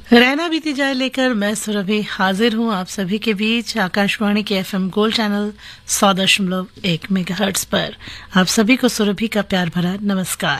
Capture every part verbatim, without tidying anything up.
रहना बीती जाए लेकर मैं सुरभि हाजिर हूँ आप सभी के बीच आकाशवाणी के एफएम गोल्ड चैनल सौ दशमलव एक मेगाहर्ट्ज पर। आप सभी को सुरभि का प्यार भरा नमस्कार।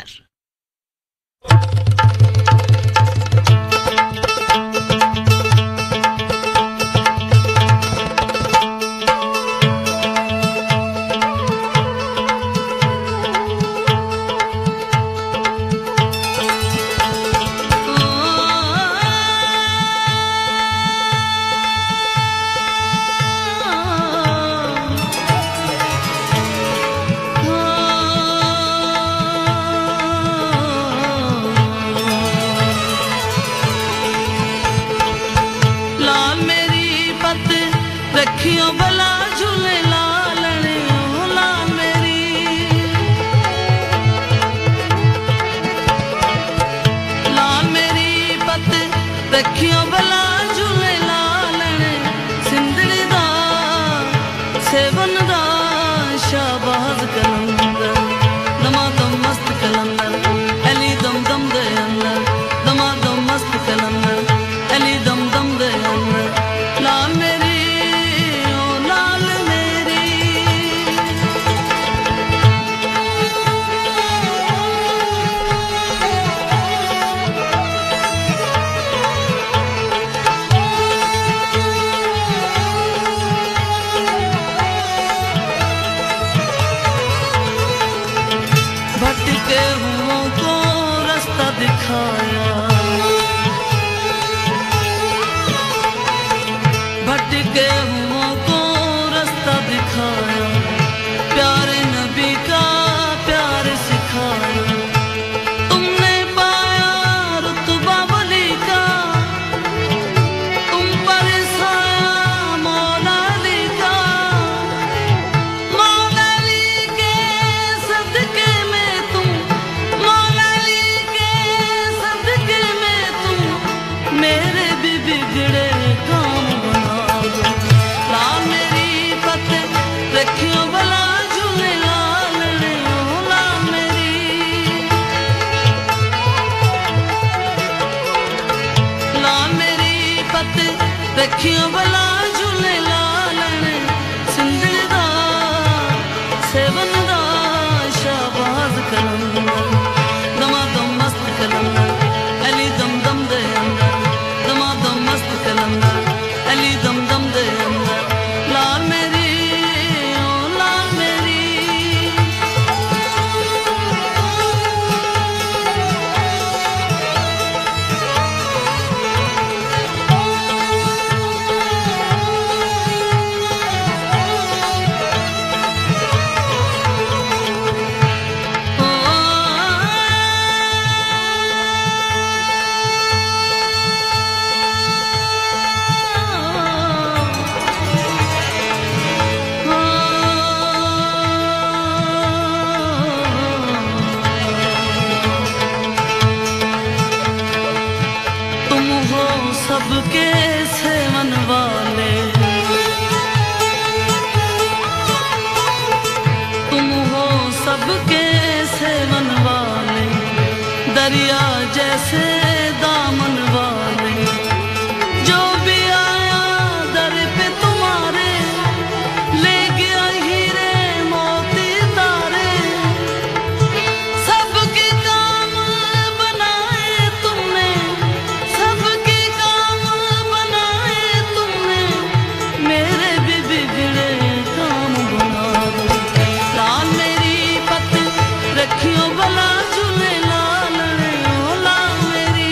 रखियो भला झूले लाल रे ओ लाल मेरी।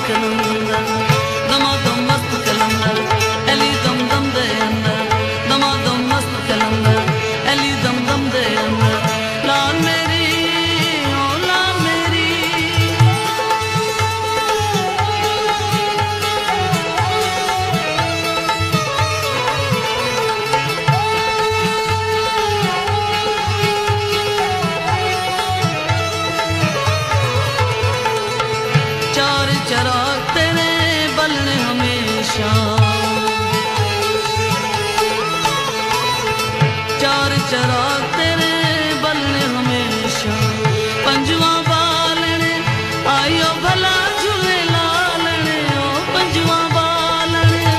कलंदर दमादम मस्त कलंदर अली दम दम दे अंदर दमादम मस्त कलंदर अली दम दम दे अंदर लाल मेरी ओ लाल मेरी चार चराग तेरे बलने हमेशा चार चराग तेरे बलने हमेशा पंजवा बालने आयो भला झूले लालने ओ पंजवा बालने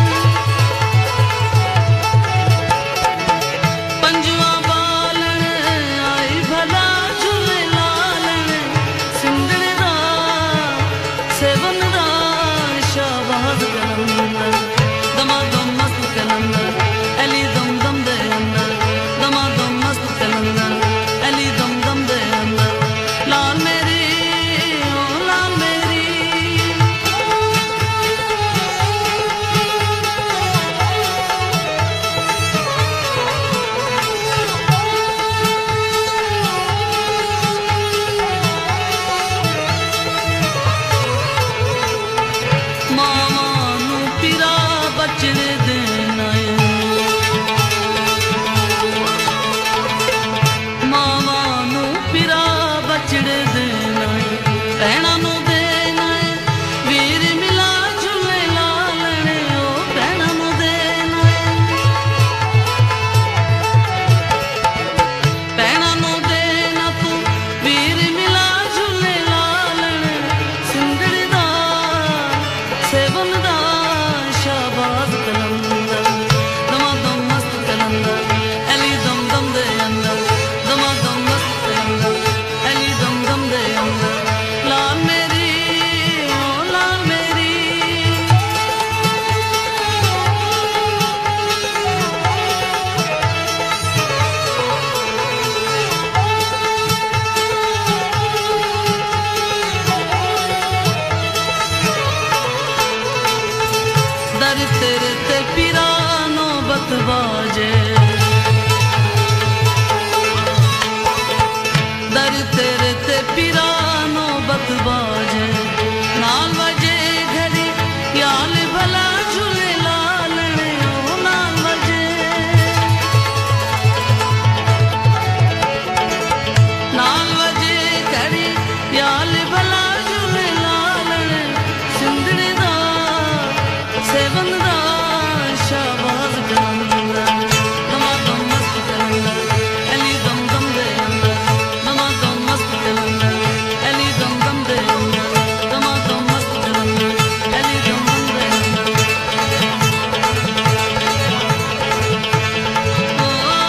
पंजवा बालने आई भला झूले लालने सिंधड़े दा सेवन दा शाबाज कलंदर दमादम मस्त कलंदर अली दम दम दे अंदर दमादम मस्त कलंदर अली दम दम दे अंदर लाल मेरी ओ लाल मेरी मामा नू पिरा बचड़े देना है मामा नू पिरा बचड़े देना है भैणा नू देना है वीर मिला झूले लालने ओ भैणा नू देना है भैणा नू देना तू वीर मिला झूले लालने सिंधड़ी दा सेवन दा शाबाज कलंदर दमादम मस्त कलंदर अली दम दम दे अंदर दमादम मस्त कलंदर अली दम दम दे अंदर लाल मेरी ओ लाल मेरी दर तेरे ते पिरानो बतवाजे दर तेरे ते पिरानो बतवाजे नाल वजे घड़ी याल भला झूले लालने ओ नाल वजे नाल वजे घड़ी याल भला झूले लालने सिंधड़ी दा सेवन दा शाबाज कलंदर दमादम मस्त कलंदर अली दम दम दे अंदर दमादम मस्त कलंदर अली दम दम दे अंदर दमादम मस्त कलंदर अली दम दम दे अंदर ओ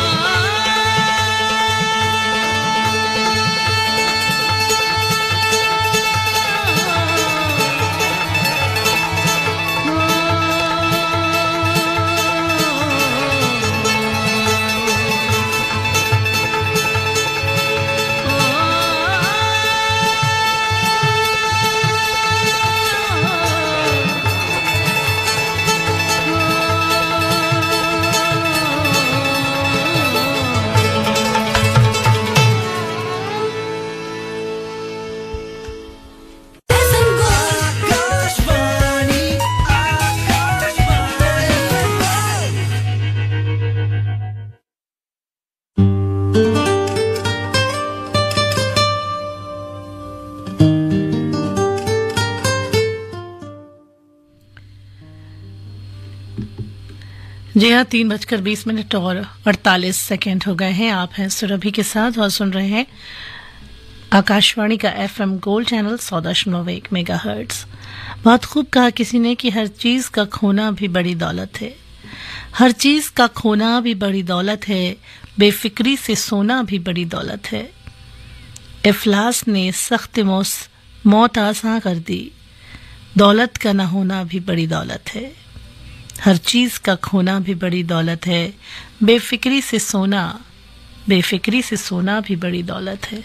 जी हाँ, तीन बजकर बीस मिनट और अड़तालीस सेकेंड हो गए हैं। आप हैं सुरभि के साथ और सुन रहे हैं आकाशवाणी का एफएम गोल्ड चैनल सौ दशमलव एक मेगा हर्ट्ज। बहुत खूब कहा किसी ने कि हर चीज का खोना भी बड़ी दौलत है, हर चीज का खोना भी बड़ी दौलत है, बेफिक्री से सोना भी बड़ी दौलत है। इफलास ने सख्त मौत आसान कर दी, दौलत का न होना भी बड़ी दौलत है। हर चीज का खोना भी बड़ी दौलत है, बेफिक्री से सोना बेफिक्री से सोना भी बड़ी दौलत है।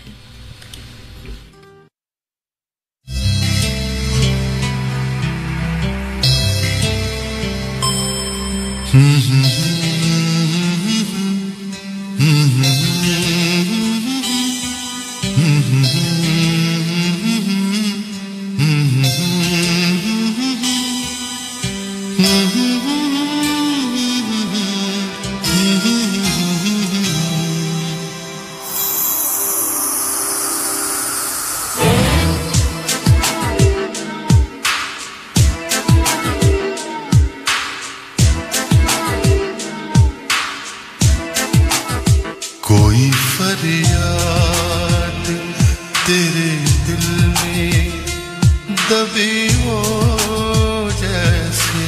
हो जैसे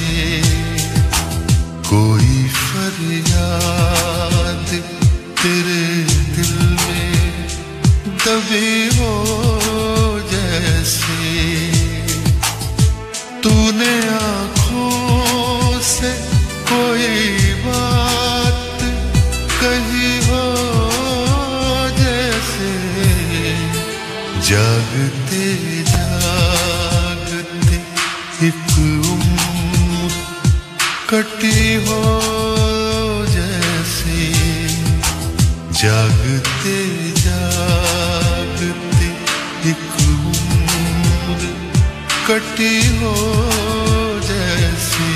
कोई फरियाद तेरे दिल में दबी हो जैसे तूने आँखों से कोई बात कही हो जैसे जागते जागते एक उम्र कटी हो जैसे जागते जागते एक उम्र कटी हो जैसे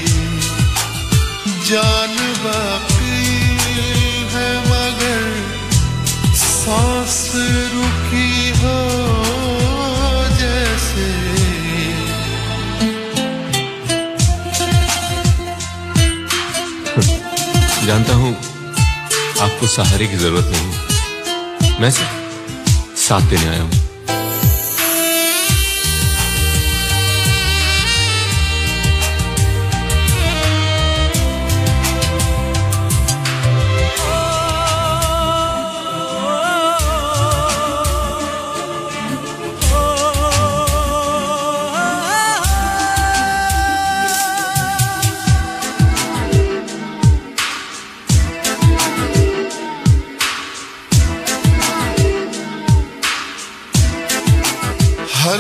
जान बाकी है मगर सांस रुकी हो जैसे जानता हूं आपको सहारे की जरूरत नहीं, मैं सिर्फ साथ देने आया हूं। हर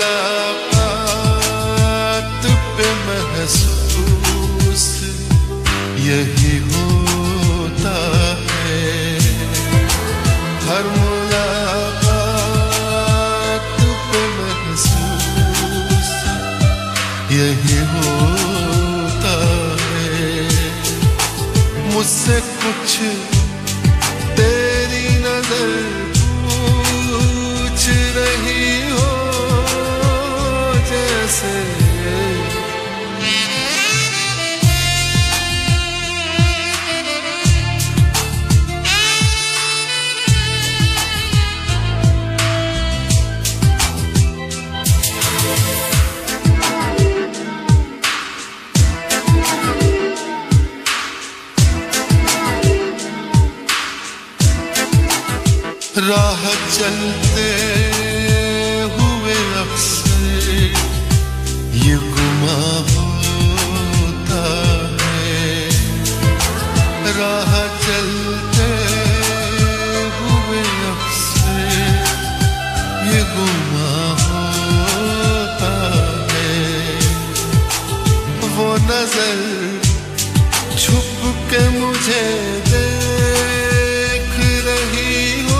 मुलाकात पे महसूस यही होता है, हर मुलाकात पे महसूस यही होता है। मुझसे कुछ तेरी नजर पूछ रही हो जैसे राह चलते हुए अक्सर ये गुमा होता है, राह चलते हुए अक्सर ये गुमा होता है। वो नजर छुप के मुझे देख रही हो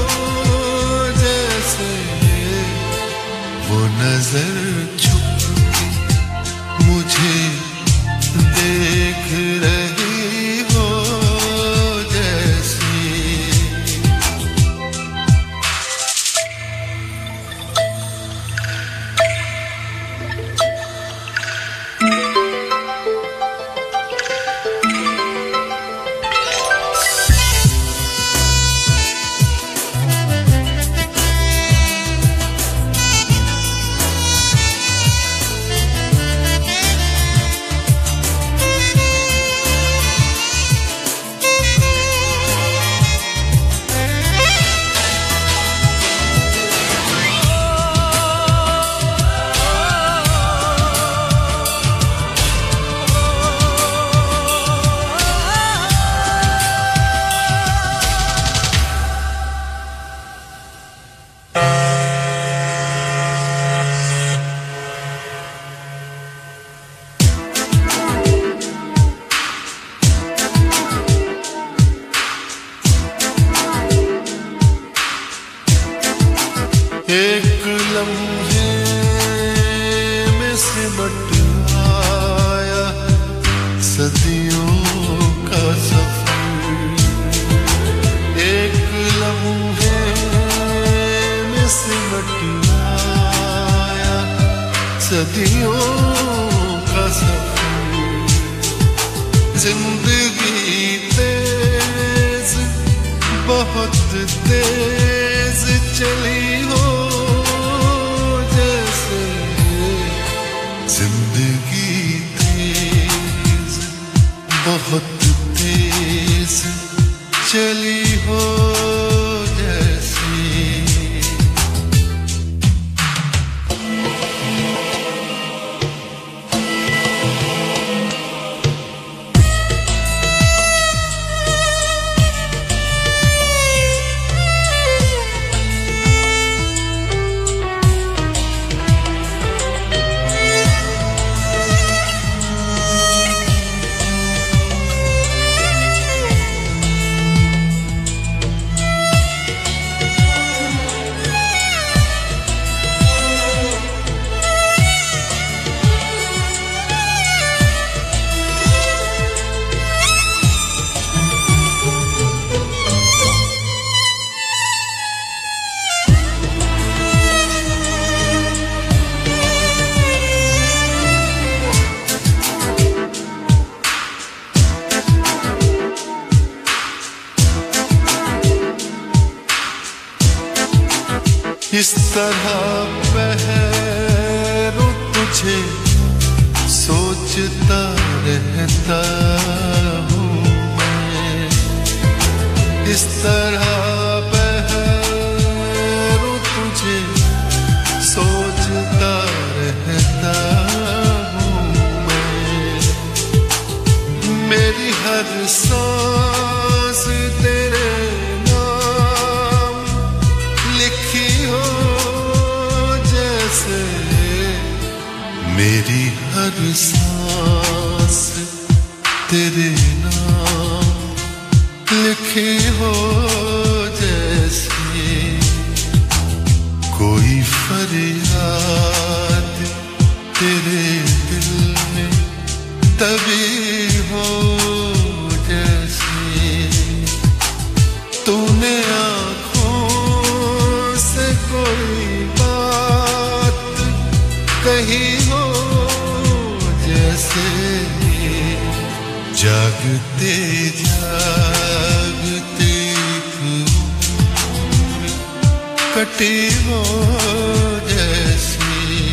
जैसे, वो नजर छुप के मुझे देख रही हो जैसे। एक लम्हे में सिमट आया सदियों का सफर, एक लम्हे में सिमट आया सदियों का सफर। जिंदगी तेज बहुत तेज चली हो जैसे, जिंदगी तेज बहुत तेज चली हो जैसे इस तरह पहरों तुझे सोचता रहता हूँ मैं इस तरह पहरों तुझे सोचता रहता हूँ मैं मेरी हर सांस तेरे मेरी हर सांस तेरे नाम लिखे हो जैसे कोई फरियाद तेरे दिल में तभी हो जैसे तूने आँखों से कोई बात कही हो जैसे जागते जागते कटे हो जैसे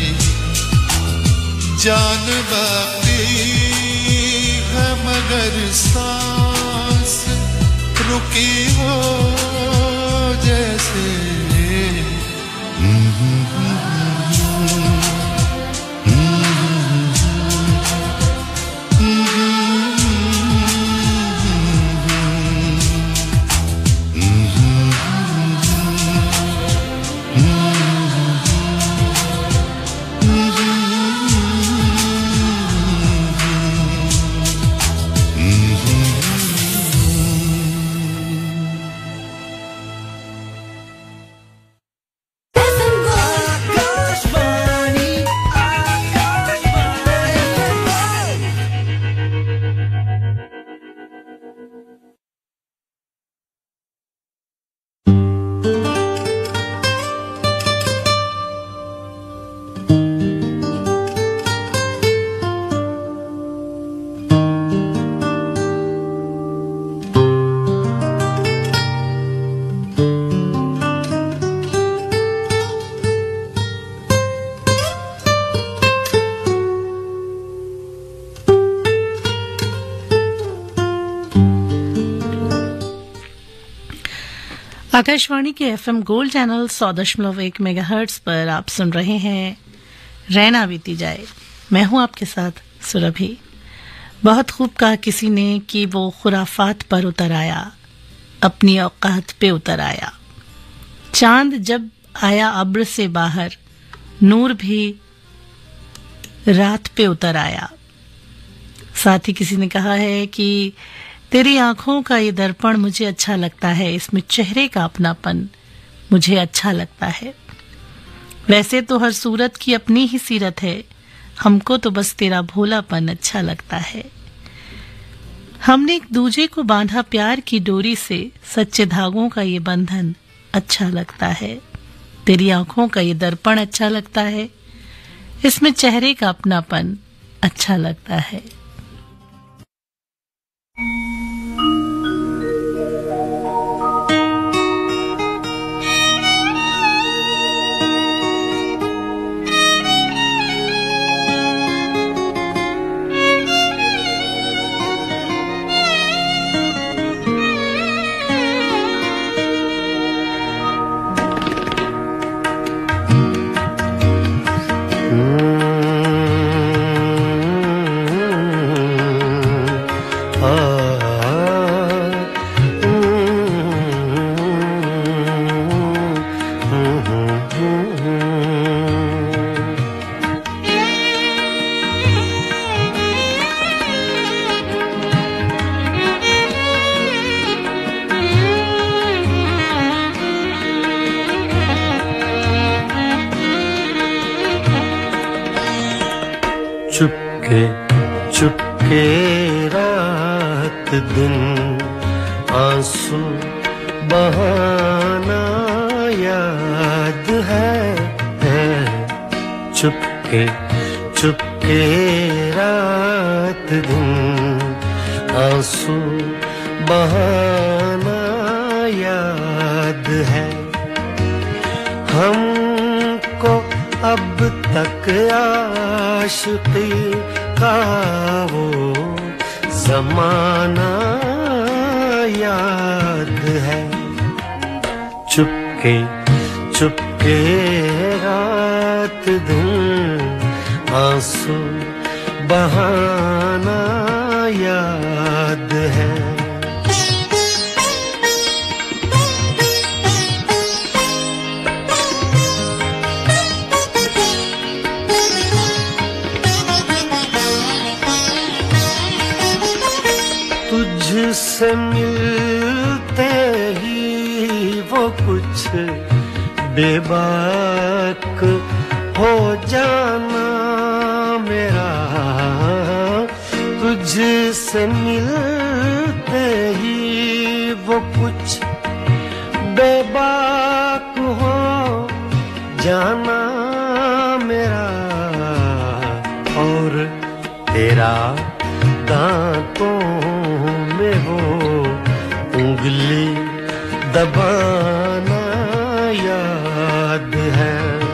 जान बाकी है मगर सांस रुकी हो जैसे आकाशवाणी के एफएम गोल्ड चैनल सौ दशमलव एक मेगाहर्ट्ज पर आप सुन रहे हैं रहना बीती जाए। मैं हूं आपके साथ सुरभि। बहुत खूब कहा किसी ने कि वो खुराफात पर उतर आया, अपनी औकात पे उतर आया। चांद जब आया अब्र से बाहर, नूर भी रात पे उतर आया। साथ ही किसी ने कहा है कि तेरी आंखों का ये दर्पण मुझे अच्छा लगता है, इसमें चेहरे का अपनापन मुझे अच्छा लगता है। वैसे तो हर सूरत की अपनी ही सीरत है, हमको तो बस तेरा भोलापन अच्छा लगता है। हमने एक दूजे को बांधा प्यार की डोरी से, सच्चे धागों का ये बंधन अच्छा लगता है। तेरी आंखों का ये दर्पण अच्छा लगता है, इसमें चेहरे का अपनापन अच्छा लगता है। चुपके चुपके रात दिन आंसू बहाना याद है, है। चुपके चुपके रात दिन आंसू बहाना याद है। हमको अब तक आशिकी का वो ज़माना याद है। चुपके चुपके रात दिन आंसू बहाना याद है। तुझसे मिलते ही वो कुछ बेबाक हो जाना मेरा, तुझसे मिलते ही वो कुछ बेबाक हो जाना मेरा, और तेरा दांतों में वो उंगली दबाना याद है।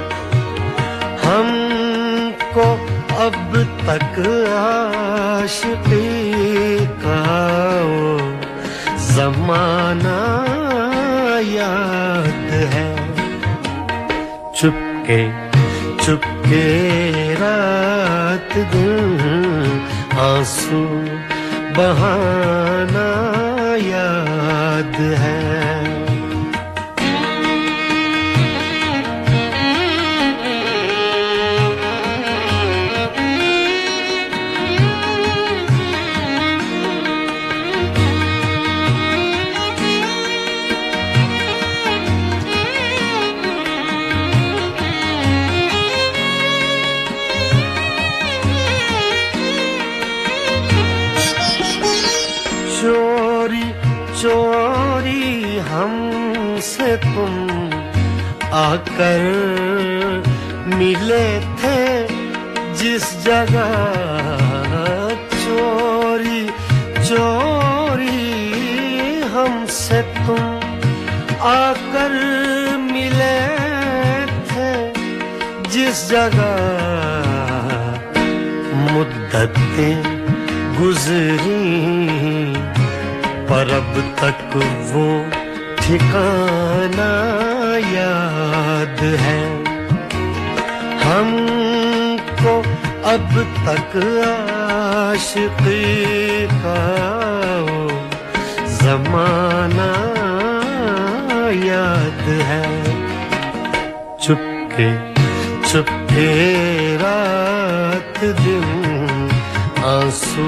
हमको अब तक आशिकी का वो ज़माना याद है। चुपके चुपके रात दिन आंसू बहाना याद है। चोरी चोरी हमसे तुम आकर मिले थे जिस जगह, चोरी चोरी हमसे तुम आकर मिले थे जिस जगह, मुद्दतें गुजरी पर अब तक वो ठिकाना याद है। हमको अब तक आशिकी का वो ज़माना याद है। चुपके चुपके रात दिन आंसू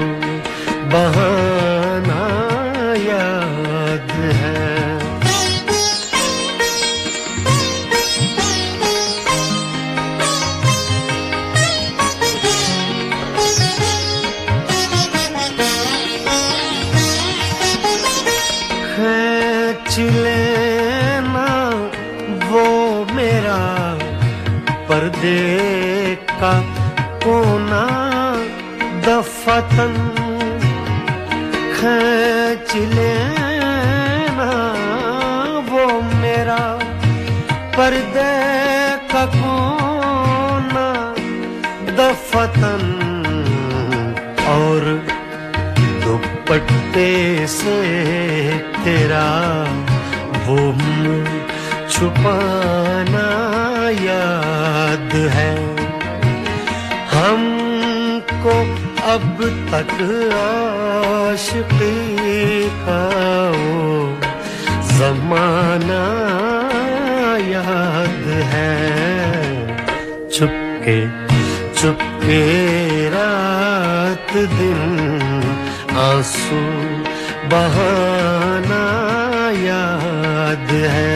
बहाना याद है। खींच लेना वो मेरा पर्दे का कोना दफतन, खींच लेना वो मेरा पर्दे का कोना दफतन, और दुपट्टे से तेरा वो मुँह छुपाना याद है। हमको अब तक आशिकी का वो ज़माना याद है। चुपके चुपके रात दिन आंसू बहाना याद है।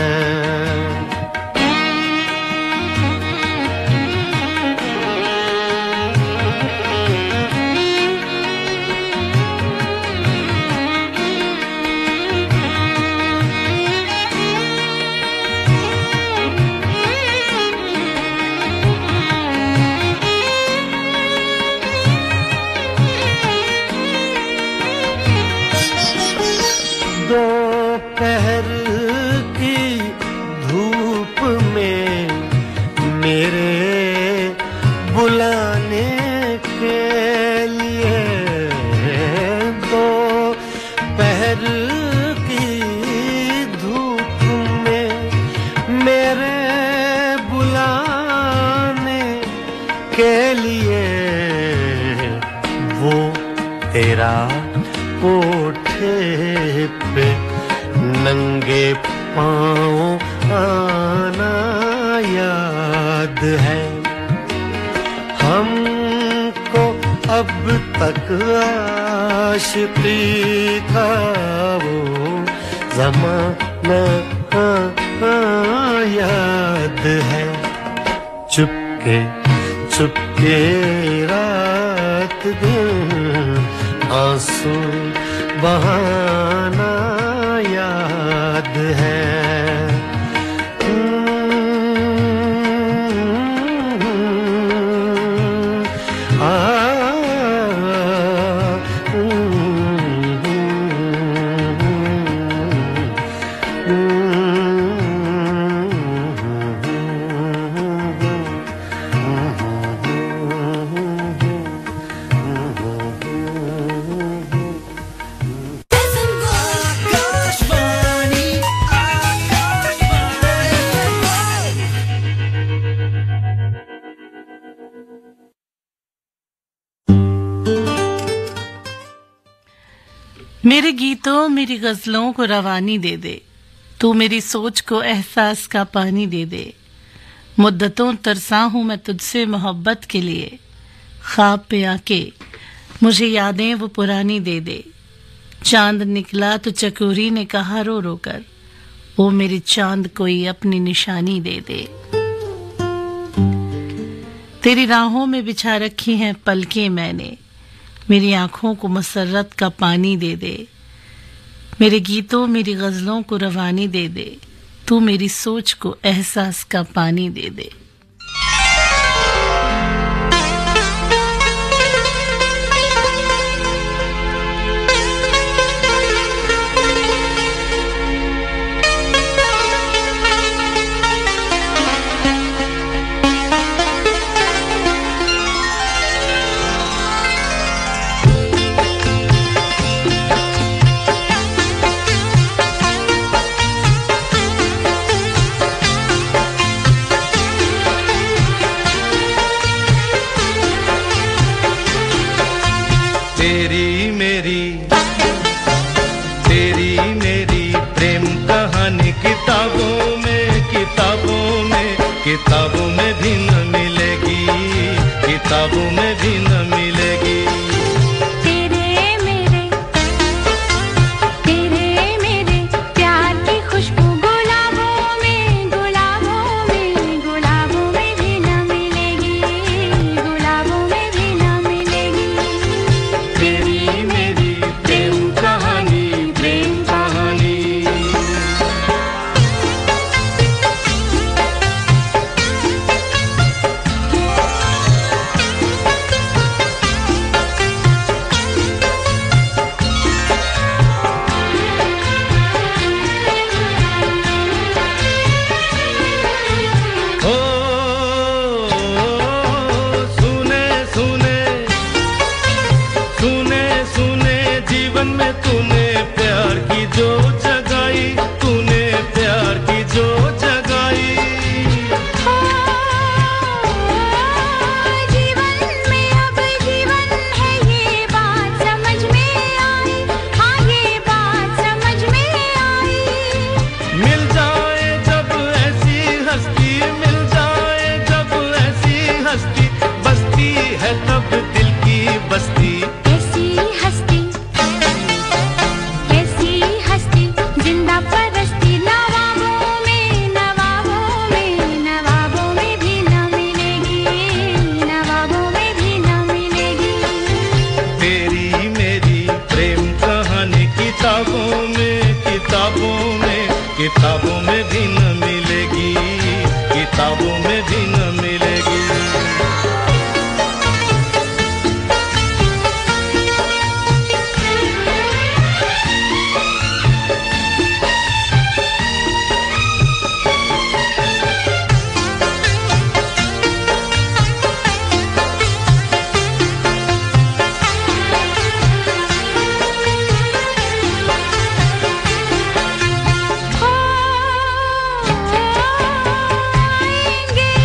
तेरा कोठे पे नंगे पाँव आना याद है। हमको अब तक आशिकी का वो ज़माना याद है। चुपके चुपके रात दिन आंसू बहाना याद है। मेरे गीतों मेरी गजलों को रवानी दे दे, तू मेरी सोच को एहसास का पानी दे दे। मुद्दतों तरसा हूँ मैं तुझसे मोहब्बत के लिए, ख्वाब पे आके मुझे यादें वो पुरानी दे दे। चांद निकला तो चकोरी ने कहा रो रो कर, ओ मेरे चांद कोई अपनी निशानी दे दे। तेरी राहों में बिछा रखी हैं पलकें मैंने, मेरी आंखों को मसरत का पानी दे दे। मेरे गीतों मेरी गजलों को रवानी दे दे, तू मेरी सोच को एहसास का पानी दे दे। किताबों में भी न मिलेगी, किताबों में भी न मिलेगी। तेरे मेरे तेरे मेरे प्यार की खुशबू गुलाबों में, गुलाबों में गुलाबों में भी न मिलेगी, गुलाबों में भी न मिलेगी। तेरी मेरी प्रेम कहानी, प्रेम कहानी। किताबों में भी न मिलेगी, किताबों में भी न मिलेगी। आएंगे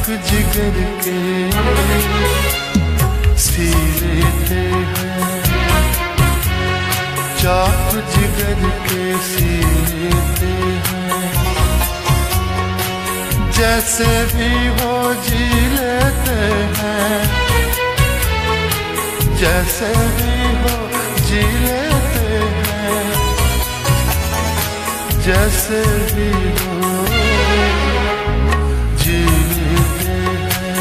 जिगर के सी लेते हैं, चाक जिगर के सी लेते हैं। जैसे भी हो जी लेते हैं, जैसे भी हो जी लेते हैं, जैसे भी हो जी लेते हैं।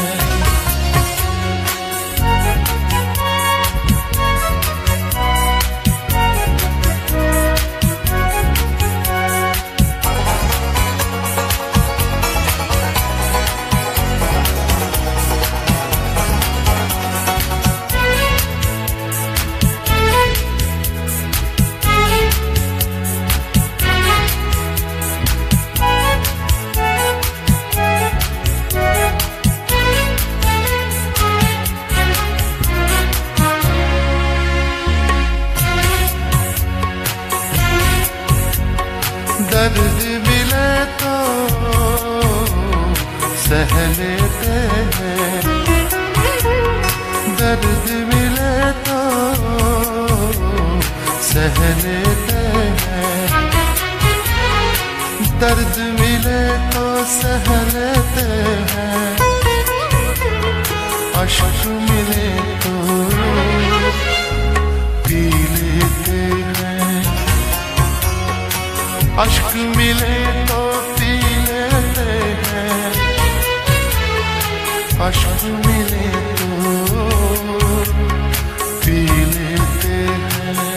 दर्द मिले तो सह लेते हैं, दर्द मिले तो सह लेते हैं, दर्द मिले तो सह लेते हैं। अश्क मिले तो पी लेते हैं, अश्क मिले तो पी लेते हैं, अश्क मिले तो पी लेते हैं।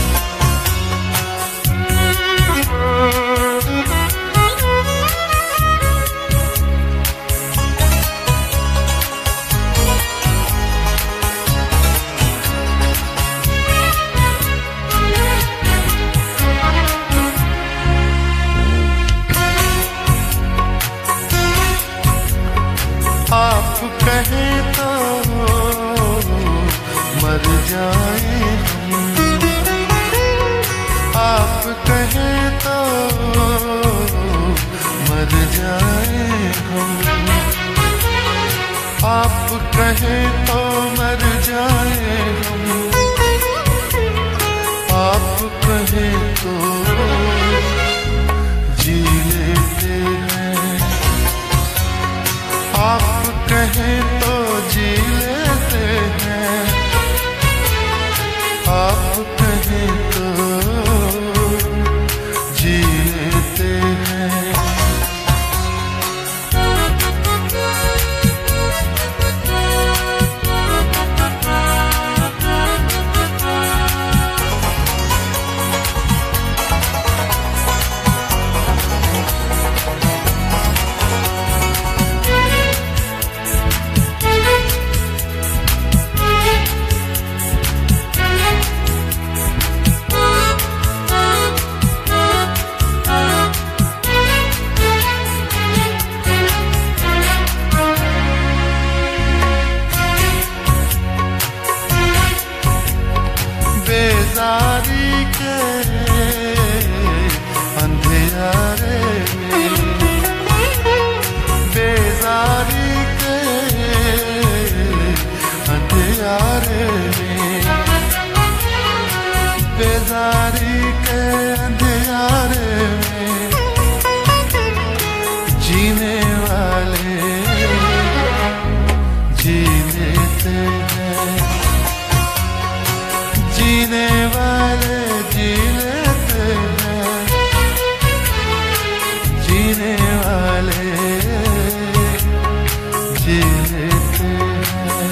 आप कहें तो मर जाए हम, आप कहें तो मर जाए हम, आप कहें तो मर जाए हम, आप कहें तो जी लेते हैं, आप कहें तो जी लेते हैं, आप कहें तो जी लेते हैं। बेजारी के अंधियारे में, बेजारी के अंधियारे में, बेजारी के अंधियारे में जीने वाले जी लेते हैं, जीने वाले जी लेते हैं, जीने वाले जी लेते हैं।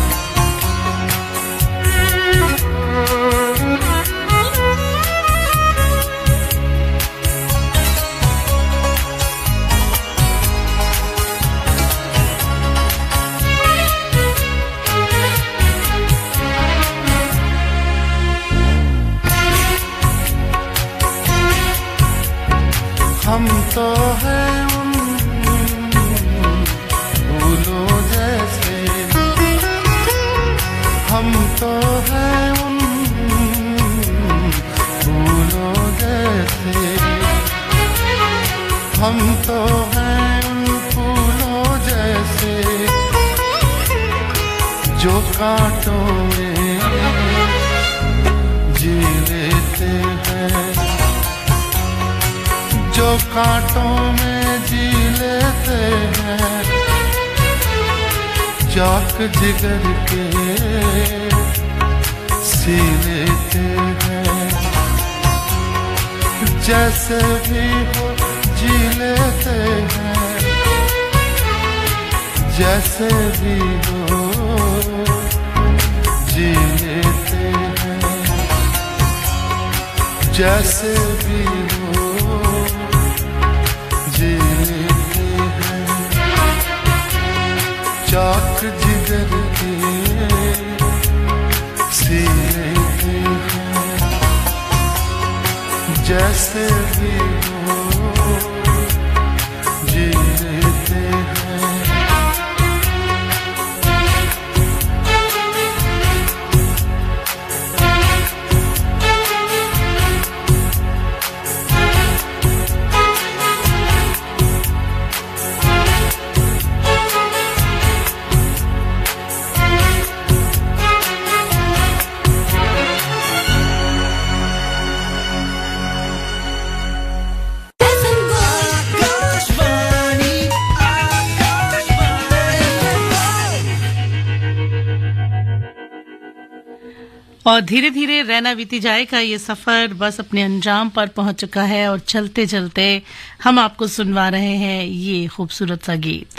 हम तो हैं उन फूलों जैसे, हम तो हैं उन फूलों जैसे, हम तो हैं उन फूलों जैसे, कांटों में जी लेते हैं, जो कांटों में जी लेते हैं, चाक जिगर के सी लेते हैं, जैसे भी हो जी लेते हैं, जैसे भी हो जी लेते हैं, जैसे भी हो जी लेते हैं, चाक जिगर के सी लेते हैं, जैसे भी हो जी लेते हैं। और धीरे धीरे रहना बीती जाए का ये सफर बस अपने अंजाम पर पहुंच चुका है और चलते चलते हम आपको सुनवा रहे हैं ये खूबसूरत सा गीत।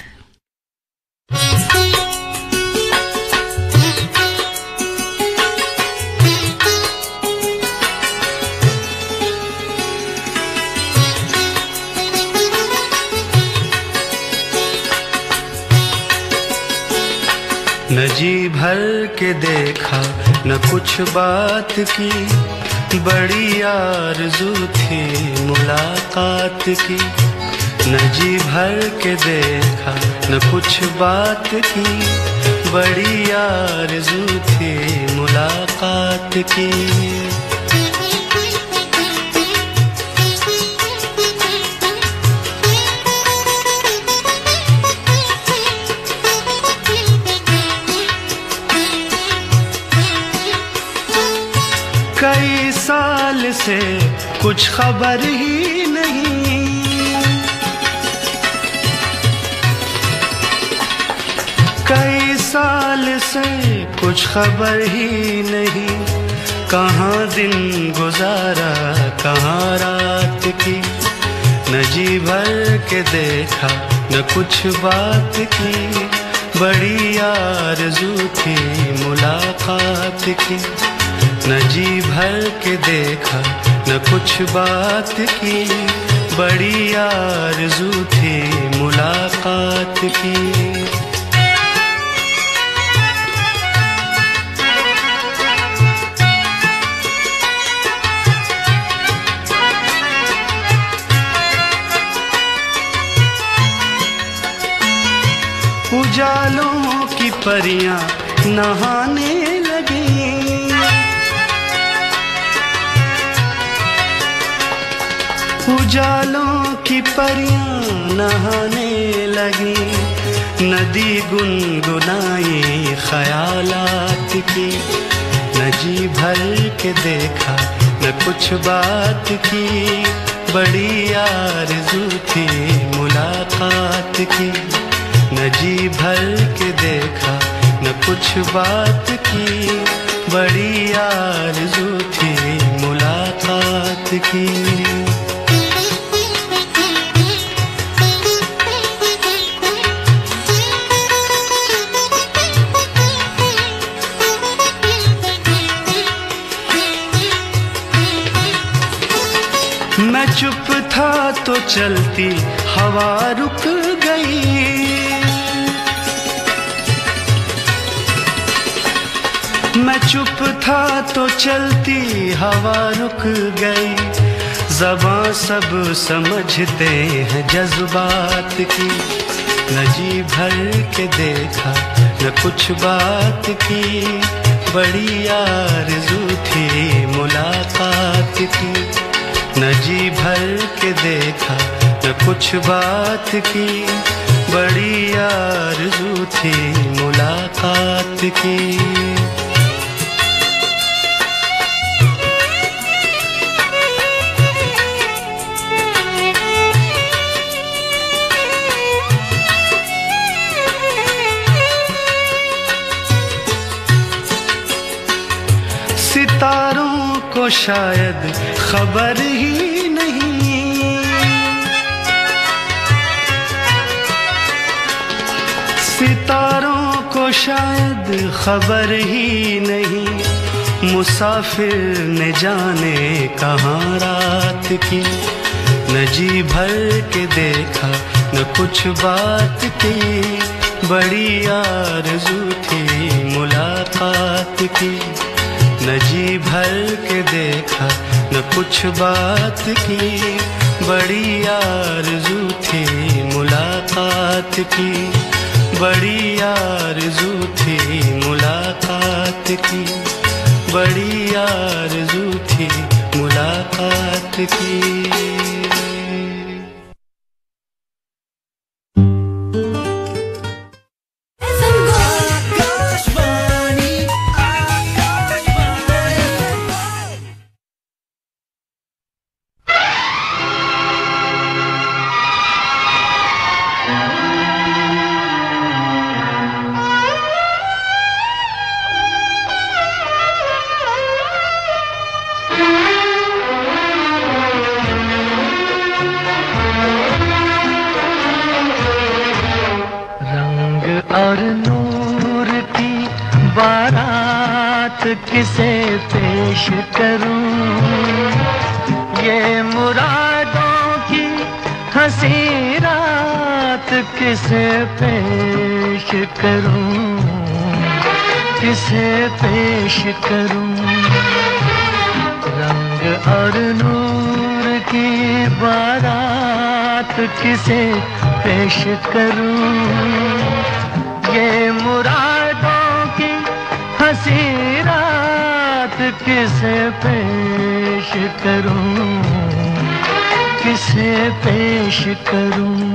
न जी भर के देखा न कुछ बात की, बड़ी आरज़ू थी मुलाकात की। न जी भर के देखा न कुछ बात की, बड़ी आरज़ू थी मुलाकात की। कई साल से कुछ खबर ही नहीं, कई साल से कुछ खबर ही नहीं, कहाँ दिन गुजारा कहाँ रात की। न जी भर के देखा न कुछ बात की, बड़ी आरज़ू थी मुलाकात की। न जी भर के देखा न कुछ बात की, बड़ी आरज़ू थी मुलाकात की। उजालों की परियां नहाने लगी, उजालों की परियां नहाने लगी। नदी गुनगुनाई ख्यालात की, न जी भर के देखा न कुछ बात की, बड़ी आरज़ू थी मुलाकात की। न जी भर के देखा न कुछ बात की, बड़ी आरज़ू थी मुलाकात की। मैं चुप था तो चलती हवा रुक गई, मैं चुप था तो चलती हवा रुक गई। ज़बां सब समझते हैं जज्बात की, न जी भर के देखा न कुछ बात की, बड़ी आरज़ू थी मुलाकात की। न जी भर के देखा न कुछ बात की, बड़ी आरज़ू थी मुलाकात की। सितारों को शायद खबर ही नहीं, सितारों को शायद खबर ही नहीं, मुसाफिर ने जाने कहाँ रात की। न जी भर के देखा न कुछ बात की, बड़ी आरज़ू थी मुलाकात की। न जी भर के देखा न कुछ बात की, बड़ी आरज़ू थी मुलाकात की। बड़ी आरज़ू थी मुलाकात की, बड़ी आरज़ू थी मुलाकात की। किसे पेश करूं, ये मुरादों की हंसी रात किसे पेश करूं, किसे पेश करूं। रंग और नूर की बारात किसे पेश करूं, ये मुरादों की हंसी रात किसे पेश करूं, किसे पेश करूं।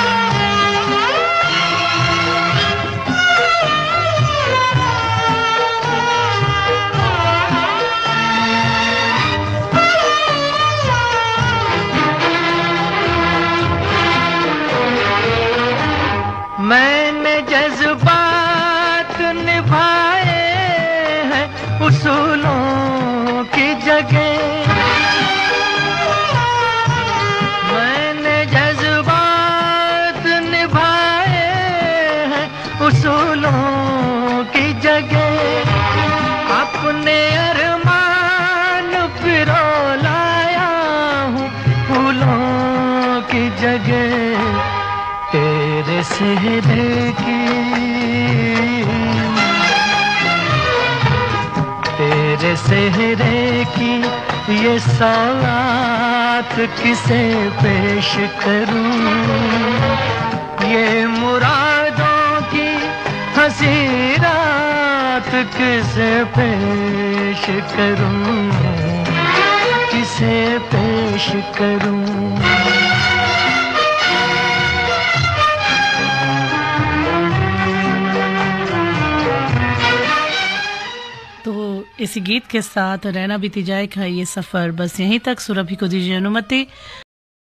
मैंने जज्बात निभाए हैं उसूलों की जगह, मैंने जज्बात निभाए हैं उसूलों की जगह। अपने अरमान पिरो लाया हूँ फूलों की जगह। तेरे सेहरे की, तेरे सेहरे की ये सौगात किसे पेश करूं, ये मुरादों की हंसी रात किसे पेश करूं, किसे पेश करूं। इसी गीत के साथ रहना बीती जाए का ये सफर बस यहीं तक। सुरभि को दीजिए अनुमति।